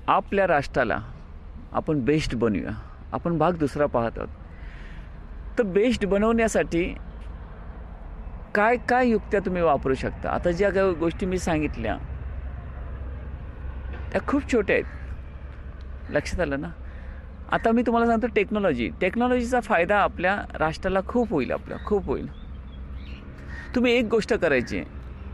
आपल्या राष्ट्राला आपण बेस्ट बनवूया. आपण भाग दुसरा पाहत आहोत. तर बेस्ट बनवण्यासाठी काय काय युक्त्या तुम्ही वापरू शकता. आता ज्या काही गोष्टी मी सांगितल्या त्या खूप छोट्या आहेत, लक्षात आलं ना. आता मी तुम्हाला सांगतो टेक्नॉलॉजीचा फायदा आपल्या राष्ट्राला खूप होईल, खूप होईल. तुम्ही एक गोष्ट करायची,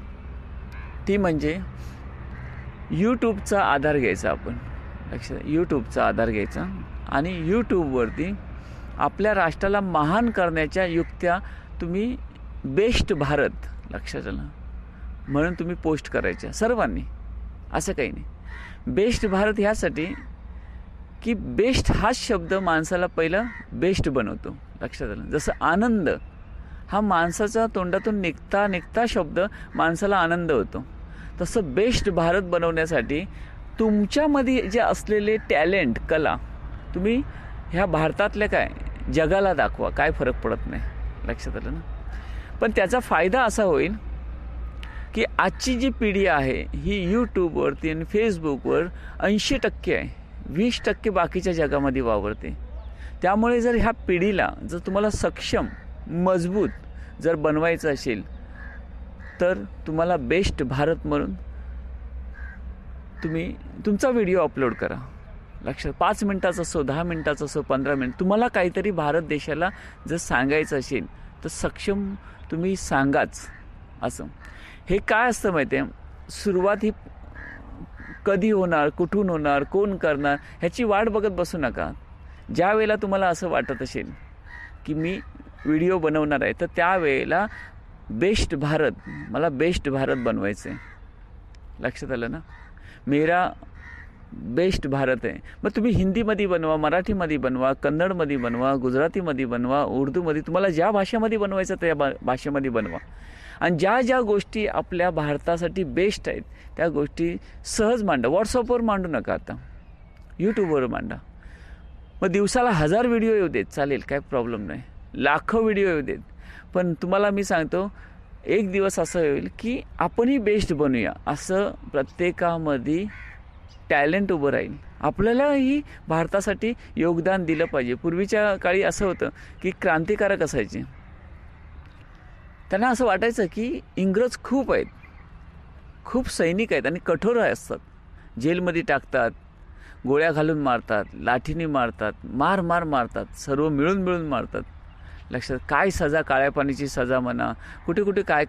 ती म्हणजे यूट्यूबचा आधार घ्यायचा. आपण लक्षात, यूट्यूबचा आधार घ्यायचा आणि यूट्यूबवरती आपल्या राष्ट्राला महान करण्याच्या युक्त्या तुम्ही बेस्ट भारत, लक्षात आलं, म्हणून तुम्ही पोस्ट करायच्या सर्वांनी. असं काही नाही. बेस्ट भारत ह्यासाठी की बेस्ट हाच शब्द माणसाला पहिलं बेस्ट बनवतो, लक्षात आलं. जसं आनंद हा माणसाच्या तोंडातून निघता शब्द माणसाला आनंद होतो, तसं बेस्ट भारत बनवण्यासाठी तुमच्यामध्ये जे असलेले टॅलेंट, कला तुम्ही ह्या भारतातल्या काय जगाला दाखवा. काय फरक पडत नाही, लक्षात आलं ना. पण त्याचा फायदा असा होईल की आजची जी पिढी आहे ही यूट्यूबवरती आणि फेसबुकवर 80% आहे, 20% बाकीच्या जगामध्ये वावरते. त्यामुळे जर ह्या पिढीला जर तुम्हाला सक्षम, मजबूत जर बनवायचं असेल तर तुम्हाला बेस्ट भारत म्हणून तुम्ही तुमचा व्हिडिओ अपलोड करा. लक्षात, 5 मिनिटाचा असो, 10 मिनिटाचा असो, 15 मिनिट, तुम्हाला काहीतरी भारत देशाला जर सांगायचं असेल तर सक्षम तुम्ही सांगाच. असं हे काय असतं माहिती आहे, सुरुवात ही कधी होणार, कुठून होणार, कोण करणार ह्याची वाट बघत बसू नका. ज्या वेळेला तुम्हाला असं वाटत असेल की मी व्हिडिओ बनवणार आहे तर त्यावेळेला बेस्ट भारत, मला बेस्ट भारत बनवायचं आहे. लक्षात आलं ना. मेरा बेस्ट भारत आहे. मग तुम्ही हिंदीमध्ये बनवा, मराठीमध्ये बनवा, कन्नडमध्ये बनवा, गुजरातीमध्ये बनवा, उर्दूमध्ये, तुम्हाला ज्या भाषेमध्ये बनवायचं त्या भाषेमध्ये बनवा. आणि ज्या ज्या गोष्टी आपल्या भारतासाठी बेस्ट आहेत त्या गोष्टी सहज मांडा. व्हॉट्सअपवर मांडू नका, आता यूट्यूबवर मांडा. मग दिवसाला 1000 व्हिडिओ येऊ देत, चालेल, काय प्रॉब्लेम नाही. लाखो व्हिडिओ येऊ देत. पण तुम्हाला मी सांगतो, एक दिवस असं होईल की आपणही बेस्ट बनूया, असं प्रत्येकामध्ये टॅलेंट उभं राहील. आपल्यालाही भारतासाठी योगदान दिलं पाहिजे. पूर्वीच्या काळी असं होतं की क्रांतिकारक असायचे, त्यांना असं वाटायचं की इंग्रज खूप आहेत, खूप सैनिक आहेत आणि कठोर असतात, जेलमध्ये टाकतात, गोळ्या घालून मारतात, लाठीने मारतात, मारतात, सर्व मिळून मारतात. लक्षात, काय सजा, काळ्या पाण्याची सजा म्हणा, कुठे कुठे काय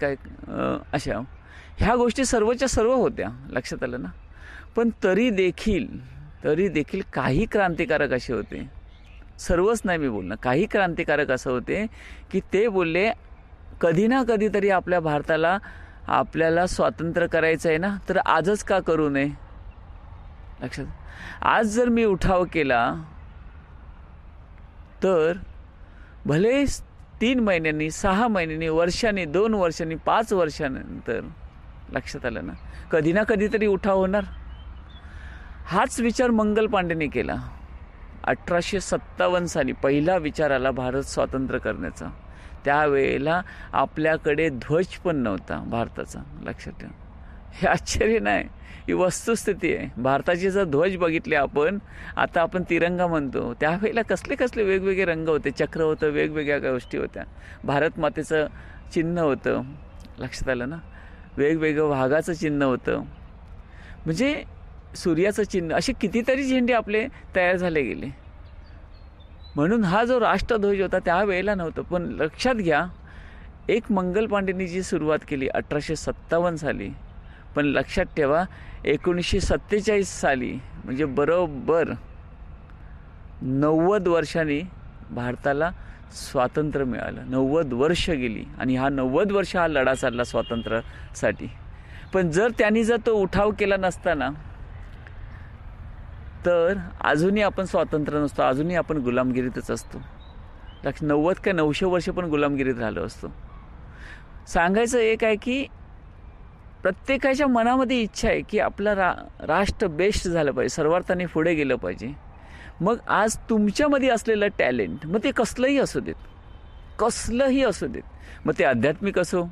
अशा ह्या गोष्टी सर्वच्या सर्व होत्या. लक्षात आलं ना. पण तरी देखील काही क्रांतिकारक असे होते, सर्वच नाही मी बोलणं, काही क्रांतिकारक असं होते की ते बोलले कधी ना कधीतरी आपल्या भारताला, आपल्याला स्वातंत्र्य करायचं आहे ना, तर आजच का करू नये. लक्षात, आज जर मी उठाव केला तर भले 3 महिन्यांनी, 6 महिन्यांनी, वर्षांनी, 2 वर्षांनी, 5 वर्षानंतर, लक्षात आलं ना, कधी ना कधीतरी उठाव होणार. हाच विचार मंगल पांडेने केला. 1857 साली पहिला विचार आला भारत स्वातंत्र्य करण्याचा. त्यावेळेला आपल्याकडे ध्वज पण नव्हता भारताचा. लक्षात ठेवा, हे आश्चर्य नाही, ही वस्तुस्थिती आहे. भारताचे जर ध्वज बघितले आपण, आता आपण तिरंगा म्हणतो, त्यावेळेला कसले वेगवेगळे रंग होते, चक्र होतं, वेगवेगळ्या गोष्टी होत्या. भारत मातेचं चिन्ह होतं, लक्षात आलं ना, वेगवेगळं वाघाचं चिन्ह होतं, म्हणजे सूर्याचं चिन्ह, असे कितीतरी झेंडे आपले तयार झाले गेले. म्हणून हा जो राष्ट्रध्वज होता त्यावेळेला नव्हतं. पण लक्षात घ्या, एक मंगल पांडेंनी जी सुरुवात केली 1857 साली, पण लक्षात ठेवा 1947 साली, म्हणजे बरोबर 90 वर्षांनी भारताला स्वातंत्र्य मिळालं. 90 वर्ष गेली आणि हा 90 वर्ष हा लढा चालला स्वातंत्र्यासाठी. पण जर तो उठाव केला नसता ना, तर अजूनही आपण स्वातंत्र्य नसतो, अजूनही आपण गुलामगिरीतच असतो. 90 का 900 वर्ष पण गुलामगिरीत राहिलो असतो. सांगायचं एक आहे की प्रत्येकाच्या मनामध्ये इच्छा आहे की आपलं राष्ट्र बेस्ट झालं पाहिजे, सर्वार्थाने पुढे गेलं पाहिजे. मग आज तुमच्यामध्ये असलेलं टॅलेंट, मग ते कसलंही असू देत, मग ते आध्यात्मिक असो,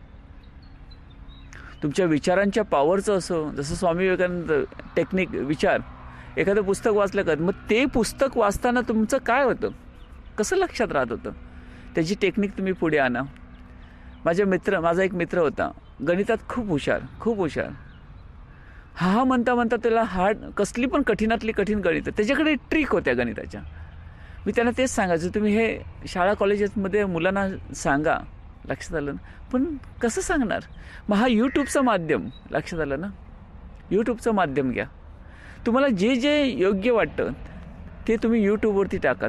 तुमच्या विचारांच्या पॉवरचं असो, जसं स्वामी विवेकानंद टेक्निक विचार एखादं पुस्तक वाचलं का, मग ते पुस्तक वाचताना तुमचं काय होतं, कसं लक्षात राहत होतं, त्याची टेक्निक तुम्ही पुढे आणा. माझा एक मित्र होता, गणितात खूप हुशार. हा म्हणता म्हणता त्याला कसली पण कठीणातली कठीण गणित, त्याच्याकडे ट्रिक होत्या गणिताच्या. मी त्यांना तेच सांगायचं, तुम्ही हे शाळा कॉलेजेसमध्ये मुलांना सांगा, लक्षात आलं ना. पण कसं सांगणार? मग हा यूट्यूबचं माध्यम, लक्षात आलं ना, यूट्यूबचं माध्यम घ्या. तुम्हाला जे योग्य वाटतं ते तुम्ही यूट्यूबवरती टाका.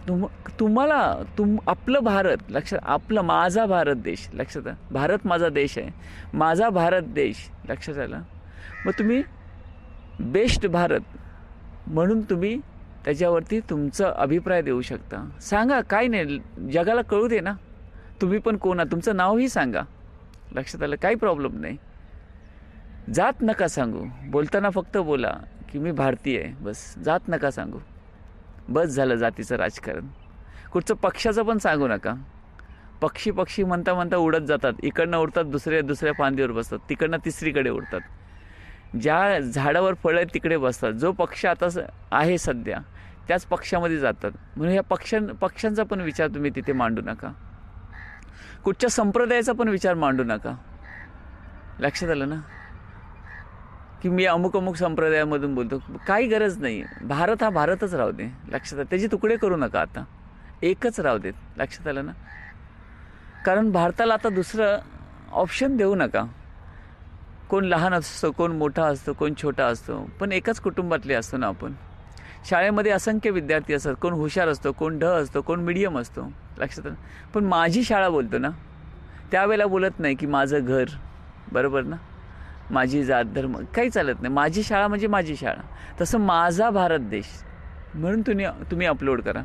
आपलं भारत, लक्षात, माझा भारत देश, लक्षात आलं, भारत माझा देश आहे, माझा भारत देश, लक्षात आलं. मग तुम्ही बेस्ट भारत म्हणून तुम्ही त्याच्यावरती तुमचा अभिप्राय देऊ शकता. सांगा, काय नाही, जगाला कळू दे ना तुम्ही पण कोण आहात, तुमचं नावही सांगा, लक्षात आलं, काही प्रॉब्लेम नाही. जात नका सांगू, बोलताना फक्त बोला की मी भारतीय आहे, बस. जात नका सांगू, बस झालं जातीचं राजकारण. कुठचं पक्षाचं पण सांगू नका. पक्षी म्हणता म्हणता उडत जातात, इकडनं उडतात, दुसऱ्या फांदीवर बसतात, तिकडनं तिसरीकडे उडतात, ज्या झाडावर फळं आहेत तिकडे बसतात. जो पक्ष आता आहे सध्या त्याच पक्षामध्ये जातात. म्हणून ह्या पक्षांचा पण विचार तुम्ही तिथे मांडू नका. कुठच्या संप्रदायाचा पण विचार मांडू नका, लक्षात आलं ना, की मी अमुक संप्रदायामधून बोलतो. काही गरज नाही. भारत हा भारतच राहू दे, लक्षात आलं. त्याचे तुकडे करू नका, आता एकच राहू देत, लक्षात आलं ना. कारण भारताला आता दुसरं ऑप्शन देऊ नका. कोण लहान असतो, कोण मोठा असतो, कोण छोटा असतो, पण एकाच कुटुंबातले असतो ना आपण. शाळेमध्ये असंख्य विद्यार्थी असतात, कोण हुशार असतो, कोण ढ असतो, कोण मीडियम असतो, लक्षात आलं. पण माझी शाळा बोलतो ना, त्यावेळेला बोलत नाही की माझं घर, बरोबर ना, माझी जात धर्म, काही चालत नाही. माझी शाळा म्हणजे माझी शाळा. तसं माझा भारत देश म्हणून तुम्ही अपलोड करा.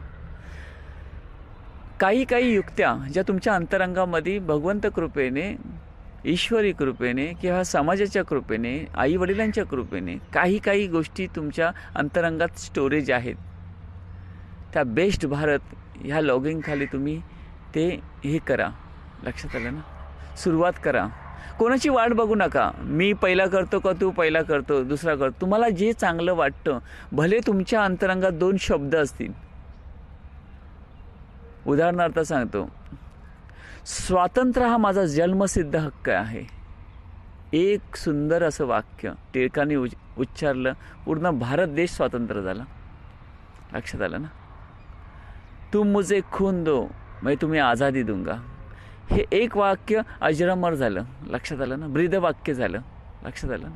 काही युक्त्या ज्या तुमच्या अंतरंगामध्ये भगवंत कृपेने, ईश्वरी कृपेने किंवा समाजाच्या कृपेने, आई वडिलांच्या कृपेने काही गोष्टी तुमच्या अंतरंगात स्टोरेज आहेत, त्या बेस्ट भारत ह्या लॉगिंगखाली तुम्ही ते हे करा, लक्षात आलं ना. सुरुवात करा. कोणाची वाट बघू नका, मी पहिला करतो का तू पहिला करतो, दुसरा करतो. तुम्हाला जे चांगलं वाटतं, भले तुमच्या अंतरंगात 2 शब्द असतील. उदाहरणार्थ सांगतो, स्वातंत्र्य हा माझा जन्मसिद्ध हक्क आहे. एक सुंदर असं वाक्य टिळकांनी उच्चारलं, पूर्ण भारत देश स्वतंत्र झाला, लक्षात आलं ना. तुम मुझे खून दो मैं तुम्हें आझादी दूंगा. हे एक वाक्य अजरामर झालं, लक्षात आलं ना. ब्रीद वाक्य झालं, लक्षात आलं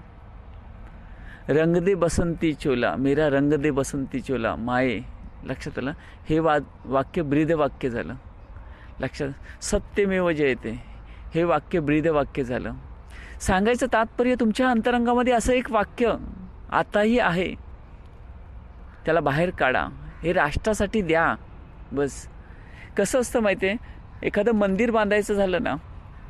ना. रंग दे बसंती चोला, मेरा रंग दे बसंती चोला माये, लक्षात आलं. हे वाक्य ब्रीद वाक्य झालं, लक्षात. सत्यमेव जयते हे वाक्य ब्रीद वाक्य झालं. सांगायचं तात्पर्य, तुमच्या अंतरंगामध्ये असं एक वाक्य आताही आहे, त्याला बाहेर काढा, हे राष्ट्रासाठी द्या, बस. कसं असतं माहिती आहे, एखादं मंदिर बांधायचं झालं ना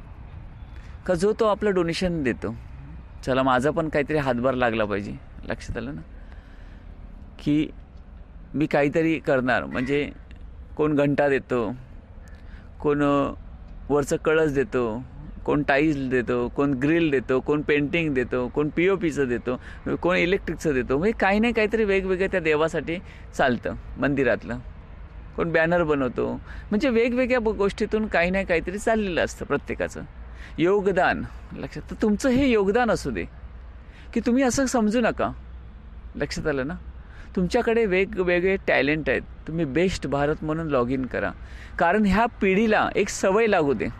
का, जो तो आपलं डोनेशन देतो, चला माझा पण काहीतरी हातभार लागला पाहिजे, लक्षात आलं ना, की मी काहीतरी करणार. म्हणजे कोण घंटा देतो, कोण वरचं कळस देतो, कोण टाईल्स देतो, कोण ग्रिल देतो, कोण पेंटिंग देतो, कोण POPचं देतो, कोण इलेक्ट्रिकचं देतो. म्हणजे काही नाही काहीतरी वेगवेगळ्या त्या देवासाठी चालतं मंदिरातलं. कोण बॅनर बनवतो. म्हणजे वेगवेगळ्या गोष्टीतून काही नाही काहीतरी चाललेलं असतं प्रत्येकाचं योगदान, लक्षात. तर तुमचं हे योगदान असू दे, की तुम्ही असं समजू नका, लक्षात आलं ना. तुमच्याकडे वेगवेगळे टॅलेंट आहेत, तुम्ही बेस्ट भारत म्हणून लॉग इन करा. कारण ह्या पिढीला एक सवय लागू दे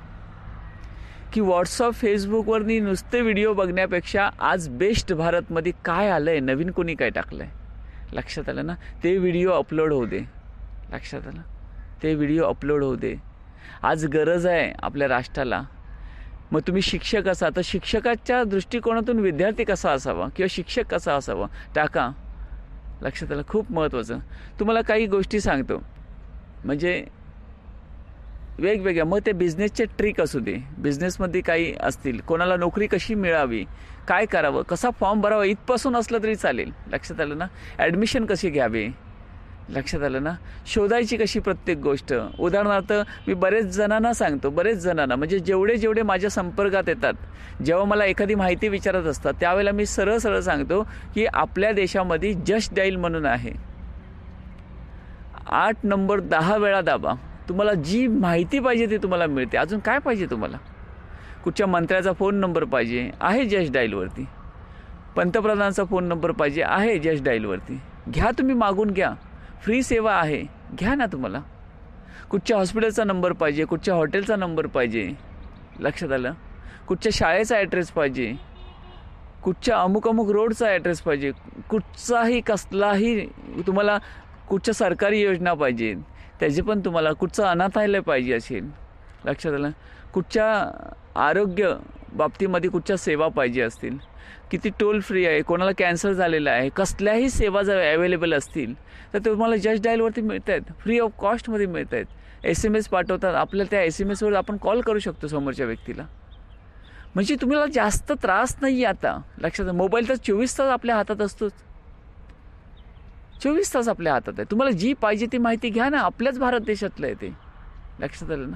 की व्हॉट्सअप, फेसबुकवरनी नुसते व्हिडिओ बघण्यापेक्षा आज बेस्ट भारतमध्ये काय आलं आहे, नवीन कोणी काय टाकलं आहे, लक्षात आलं ना. ते व्हिडिओ अपलोड होऊ दे, लक्षात आलं. ते व्हिडिओ अपलोड होऊ दे. आज गरज आहे आपल्या राष्ट्राला. मग तुम्ही शिक्षक असा तर शिक्षकाच्या दृष्टिकोनातून विद्यार्थी कसा असावा किंवा शिक्षक कसा असावा टाका, लक्षात आलं. खूप महत्त्वाचं. तुम्हाला काही गोष्टी सांगतो, म्हणजे वेगवेगळ्या. मग ते बिझनेसचे ट्रिक असू दे, बिझनेसमध्ये काही असतील, कोणाला नोकरी कशी मिळावी, काय करावं, कसा फॉर्म भरावा, इथपासून असलं तरी चालेल, लक्षात आलं ना. ॲडमिशन कशी घ्यावी, लक्षात आलं ना. शोधायची कशी प्रत्येक गोष्ट. उदाहरणार्थ मी बरेच जणांना सांगतो, म्हणजे जेवढे माझ्या संपर्कात येतात, जेव्हा मला एखादी माहिती विचारत असतात त्यावेळेला मी सरळ सांगतो की आपल्या देशामध्ये जस्ट डायल म्हणून आहे. 8 नंबर 10 वेळा दाबा, तुम्हाला जी माहिती पाहिजे ती तुम्हाला मिळते. अजून काय पाहिजे तुम्हाला? कुठच्या मंत्र्याचा फोन नंबर पाहिजे आहे जस्ट डायलवरती, पंतप्रधानाचा फोन नंबर पाहिजे आहे जस्ट डायलवरती. घ्या, तुम्ही मागून घ्या, फ्री सेवा आहे, घ्या ना. तुम्हाला कुठच्या हॉस्पिटलचा नंबर पाहिजे, कुठच्या हॉटेलचा नंबर पाहिजे, लक्षात आलं, कुठच्या शाळेचा ॲड्रेस पाहिजे, कुठच्या अमुक रोडचा ॲड्रेस पाहिजे, कुठचाही कसलाही तुम्हाला कुठच्या सरकारी योजना पाहिजे त्याची पण तुम्हाला, कुठचं अनाथालय पाहिजे असेल, लक्षात आलं, कुठच्या आरोग्य बाबतीमध्ये कुठच्या सेवा पाहिजे असतील, किती टोल फ्री आहे, कोणाला कॅन्सर झालेला आहे, कसल्याही सेवा जर अवेलेबल असतील तर तुम्हाला जस्ट डायलवरती मिळत आहेत, फ्री ऑफ कॉस्टमध्ये मिळत आहेत. SMS पाठवतात आपल्याला, त्या SMSवर आपण कॉल करू शकतो समोरच्या व्यक्तीला. म्हणजे तुम्हाला जास्त त्रास नाही आता, लक्षात. मोबाईल तर 24 तास आपल्या हातात असतोच, 24 तास आपल्या हातात आहे. तुम्हाला जी पाहिजे ती माहिती घ्या ना, आपल्याच भारत देशातलं आहे ते, लक्षात आलं ना.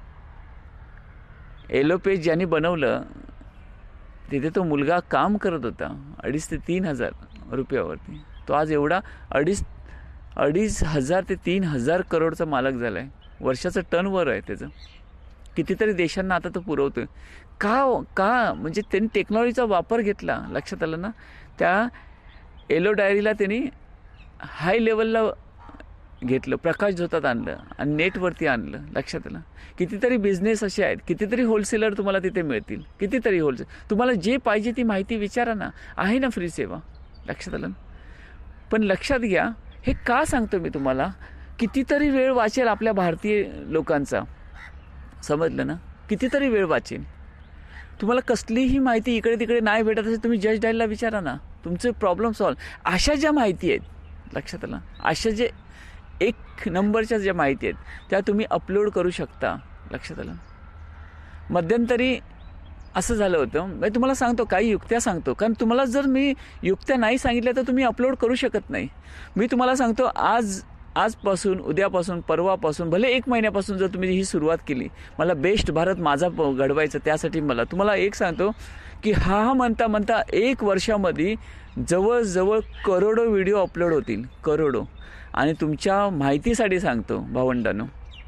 एलोपेज ज्यांनी बनवलं तिथे तो मुलगा काम करत होता 2,500 ते 3,000 रुपयावरती. तो आज एवढा 2,500 ते 3,000 करोडचा मालक झाला आहे. वर्षाचं टर्नओव्हर आहे त्याचं. कितीतरी देशांना आता तो पुरवतोय. का म्हणजे त्यांनी टेक्नॉलॉजीचा वापर घेतला, लक्षात आलं ना. त्या एलो डायरीला त्यांनी हाय लेवलला घेतलं, प्रकाश झोतात आणलं आणि नेटवरती आणलं, लक्षात आलं. कितीतरी बिझनेस असे आहेत, कितीतरी होलसेलर तुम्हाला तिथे मिळतील, कितीतरी होलसेल. तुम्हाला जे पाहिजे ती माहिती विचारा ना, आहे ना फ्री सेवा, लक्षात आलं. पण लक्षात घ्या, हे का सांगतो मी तुम्हाला, कितीतरी वेळ वाचेल आपल्या भारतीय लोकांचा, समजलं ना. कितीतरी वेळ वाचेल. तुम्हाला कसलीही माहिती इकडे तिकडे नाही भेटत असेल, तुम्ही जज डायलला विचारा ना, तुमचे प्रॉब्लेम सॉल्व्ह. अशा ज्या माहिती आहेत, लक्षात आलं, अशा जे 1 नंबरच्या ज्या माहिती आहेत त्या तुम्ही अपलोड करू शकता, लक्षात आलं. मध्यंतरी असं झालं होतं, मी तुम्हाला सांगतो काही युक्त्या सांगतो, कारण तुम्हाला जर मी युक्त्या नाही सांगितल्या तर तुम्ही अपलोड करू शकत नाही. मी तुम्हाला सांगतो, आजपासून, उद्यापासून, परवापासून, भले 1 महिन्यापासून जर तुम्ही ही सुरुवात केली, मला बेस्ट भारत माझा घडवायचं, त्यासाठी तुम्हाला एक सांगतो की हा म्हणता 1 वर्षामध्ये जवळजवळ करोडो व्हिडिओ अपलोड होतील, करोडो. आणि तुमच्या माहितीसाठी सांगतो भावंडांनो,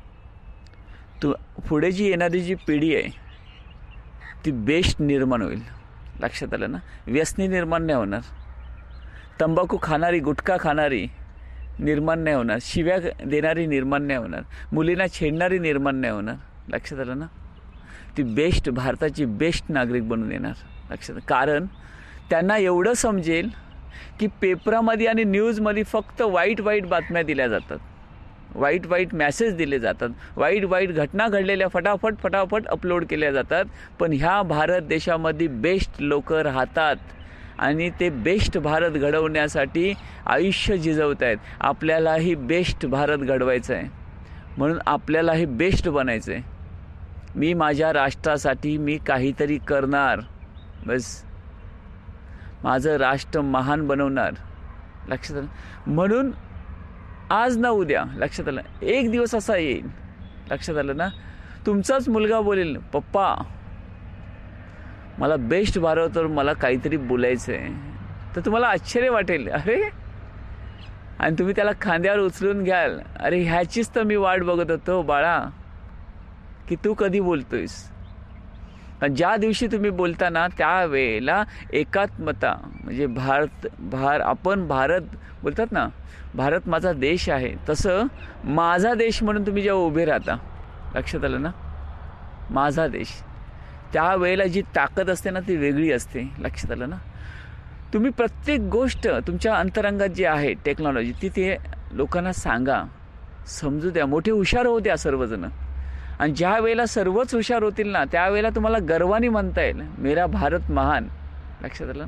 पुढे जी येणारी जी पिढी आहे ती बेस्ट निर्माण होईल, लक्षात आलं ना. व्यसनी निर्माण नाही होणार, तंबाखू खाणारी, गुटखा खाणारी निर्माण नाही होणार, शिव्या देणारी निर्माण नाही होणार, मुलींना छेडणारी निर्माण नाही होणार, लक्षात आलं ना. ती बेस्ट, भारताची बेस्ट नागरिक बनून येणार, लक्षात. कारण त्यांना एवढं समजेल की पेपरामध्ये आणि न्यूजमध्ये फक्त वाईट बातम्या दिल्या जातात, वाईट मॅसेज दिले जातात, वाईट घटना घडलेल्या फटाफट अपलोड केल्या जातात. पण ह्या भारत देशामध्ये बेस्ट लोक राहतात आणि ते बेस्ट भारत घडवण्यासाठी आयुष्य झिजवत आहेत. आपल्यालाही बेस्ट भारत घडवायचं आहे, म्हणून आपल्यालाही बेस्ट बनायचं आहे. मी माझ्या राष्ट्रासाठी मी काहीतरी करणार, बस. माझं राष्ट्र महान बनवणार, लक्षात आलं. म्हणून आज ना उद्या, लक्षात आलं, एक दिवस असा येईल, लक्षात आलं ना, तुमचाच मुलगा बोलेल, पप्पा मला बेस्ट भारतवर मला काहीतरी बोलायचं आहे. तर तुम्हाला आश्चर्य वाटेल, अरे, आणि तुम्ही त्याला खांद्यावर उचलून घ्याल, अरे ह्याचीच तर मी वाट बघत होतो बाळा, की तू कधी बोलतोयस. ज्या दिवशी तुम्ही बोलताना त्यावेळेला एकात्मता, म्हणजे आपण भारत बोलतात ना, भारत माझा देश आहे, तसं माझा देश म्हणून तुम्ही जेव्हा उभे राहता, लक्षात आलं ना, माझा देश, त्यावेळेला जी ताकद असते ना ती वेगळी असते, लक्षात आलं ना. तुम्ही प्रत्येक गोष्ट तुमच्या अंतरंगात जी आहे टेक्नॉलॉजी, ती ते लोकांना सांगा, समजू द्या, मोठे हुशार होऊ द्या सर्वजण. आणि ज्या वेळेला सर्वच हुशार होतील ना, त्यावेळेला तुम्हाला गर्वाने म्हणता येईल, मेरा भारत महान, लक्षात आलं.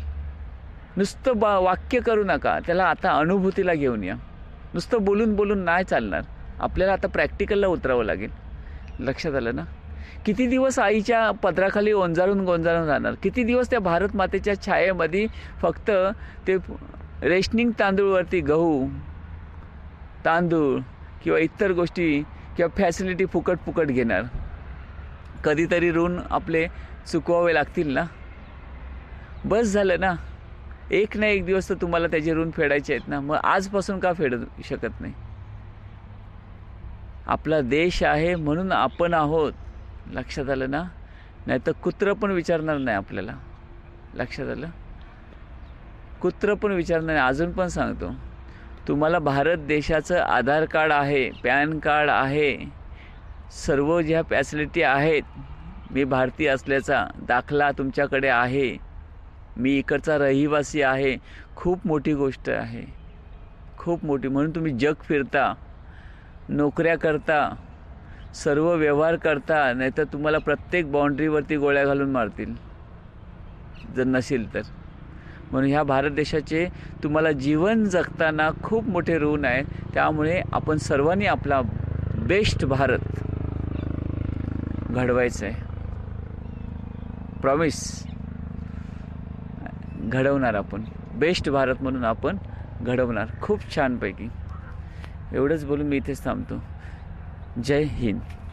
नुसतं वाक्य करू नका, त्याला आता अनुभूतीला घेऊन या. नुसतं बोलून नाही चालणार, आपल्याला आता प्रॅक्टिकलला उतरावं लागेल, लक्षात आलं ना. किती दिवस आईच्या पदराखाली गोंजाळून राहणार, किती दिवस त्या भारत मातेच्या छायेमध्ये फक्त ते रेशनिंग तांदूळवरती गहू, तांदूळ किंवा इतर गोष्टी किंवा फॅसिलिटी फुकट घेणार. कधीतरी ऋण आपले चुकवावे लागतील ना. बस झालं ना. एक ना एक दिवस तर तुम्हाला त्याचे ऋण फेडायचे आहेत ना. मग आजपासून का फेडू शकत नाही? आपला देश आहे म्हणून आपण आहोत. लक्षात आलं ना. नाही तर कुत्रं पण विचारणार नाही आपल्याला. लक्षात आलं. कुत्रं पण विचारणार नाही. अजून पण सांगतो, तुम्हाला भारत देशाचं आधार कार्ड आहे, पॅन कार्ड आहे, सर्व ज्या फॅसिलिटी आहेत, मी भारतीय असल्याचा दाखला तुमच्याकडे आहे, मी इकडचा रहिवासी आहे, खूप मोठी गोष्ट आहे. खूप मोठी. म्हणून तुम्ही जग फिरता, नोकऱ्या करता, सर्व व्यवहार करता. नाहीतर तुम्हाला प्रत्येक बाउंड्रीवरती गोळ्या घालून मारतील जर नसेल तर. म्हणून ह्या भारत देशाचे तुम्हाला जीवन जगताना खूप मोठे ऋण आहे. त्यामुळे आपण सर्वांनी आपला बेस्ट भारत घडवायचं आहे. प्रॉमिस घडवणार आपण. बेस्ट भारत म्हणून आपण घडवणार खूप छानपैकी. एवढंच बोलून मी इथेच थांबतो. जय हिंद.